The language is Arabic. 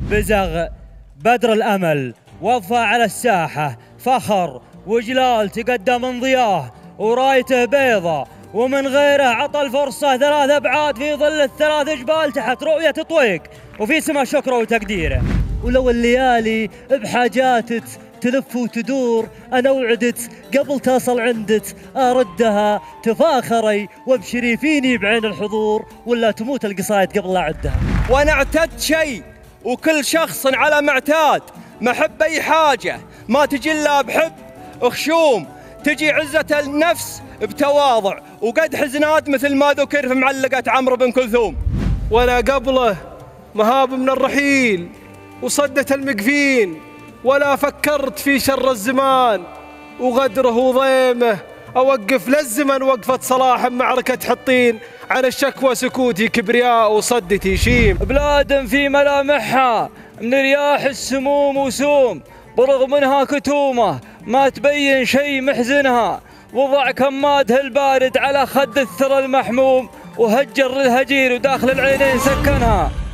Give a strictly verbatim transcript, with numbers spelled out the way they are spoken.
بزغ بدر الأمل وظفى على الساحة فخر وجلال تقدم من ضياه ورايته بيضة ومن غيره عطى الفرصة ثلاث أبعاد في ظل الثلاث جبال تحت رؤية طويق وفي سما شكره وتقديره. ولو الليالي بحاجاتك تلف وتدور أنا وعدت قبل تصل عندك أردها تفاخري وابشري فيني بعين الحضور ولا تموت القصايد قبل لا أعدها. وأنا اعتدت شيء وكل شخص على معتاد ما أحب أي حاجة ما تجي إلا بحب خشوم تجي عزة النفس بتواضع وقد حزنات مثل ما ذكر في معلقة عمرو بن كلثوم. وأنا قبله مهاب من الرحيل وصدت المقفين ولا فكرت في شر الزمان وغدره وضيمه أوقف للزمن وقفة صلاح معركة حطين عن الشكوى سكوتي كبرياء وصدتي شيم. بلاد في ملامحها من رياح السموم وسوم برغم منها كتومة ما تبين شيء محزنها وضع كمادها البارد على خد الثرى المحموم وهجر للهجير وداخل العينين سكنها.